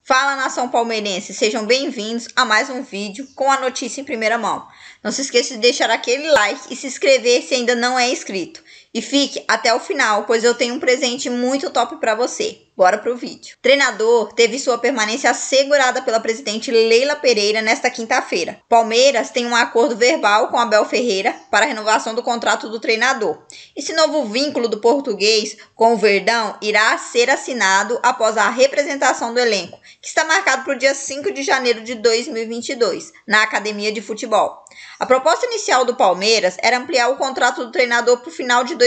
Fala, nação palmeirense, sejam bem-vindos a mais um vídeo com a notícia em primeira mão. Não se esqueça de deixar aquele like e se inscrever se ainda não é inscrito. E fique até o final, pois eu tenho um presente muito top para você. Bora pro vídeo. Treinador teve sua permanência assegurada pela presidente Leila Pereira nesta quinta-feira. Palmeiras tem um acordo verbal com Abel Ferreira para a renovação do contrato do treinador. Esse novo vínculo do português com o Verdão irá ser assinado após a representação do elenco, que está marcado para o dia 5 de janeiro de 2022, na Academia de Futebol. A proposta inicial do Palmeiras era ampliar o contrato do treinador para o final de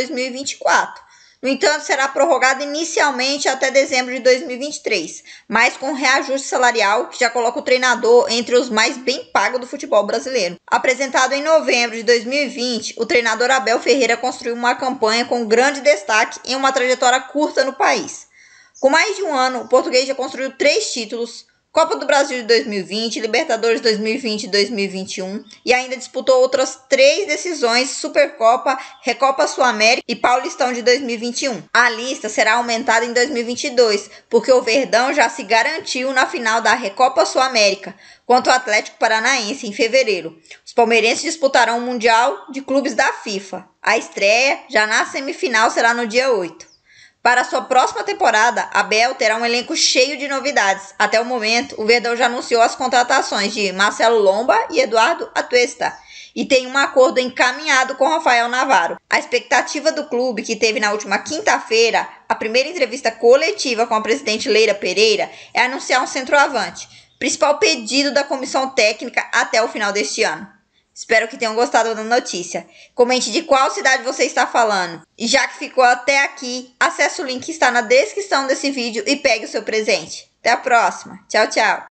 2024. No entanto, será prorrogado inicialmente até dezembro de 2023, mas com reajuste salarial que já coloca o treinador entre os mais bem pagos do futebol brasileiro. Apresentado em novembro de 2020, o treinador Abel Ferreira construiu uma campanha com grande destaque em uma trajetória curta no país. Com mais de um ano, o português já construiu 3 títulos, Copa do Brasil de 2020, Libertadores 2020 e 2021 e ainda disputou outras 3 decisões, Supercopa, Recopa Sul-América e Paulistão de 2021. A lista será aumentada em 2022, porque o Verdão já se garantiu na final da Recopa Sul-América, contra o Atlético Paranaense em fevereiro. Os palmeirenses disputarão o Mundial de Clubes da FIFA. A estreia, já na semifinal, será no dia 8. Para sua próxima temporada, Abel terá um elenco cheio de novidades. Até o momento, o Verdão já anunciou as contratações de Marcelo Lomba e Eduardo Atuesta e tem um acordo encaminhado com Rafael Navarro. A expectativa do clube, que teve na última quinta-feira a primeira entrevista coletiva com a presidente Leila Pereira, é anunciar um centroavante, principal pedido da comissão técnica até o final deste ano. Espero que tenham gostado da notícia. Comente de qual cidade você está falando. E já que ficou até aqui, acesse o link que está na descrição desse vídeo e pegue o seu presente. Até a próxima. Tchau, tchau.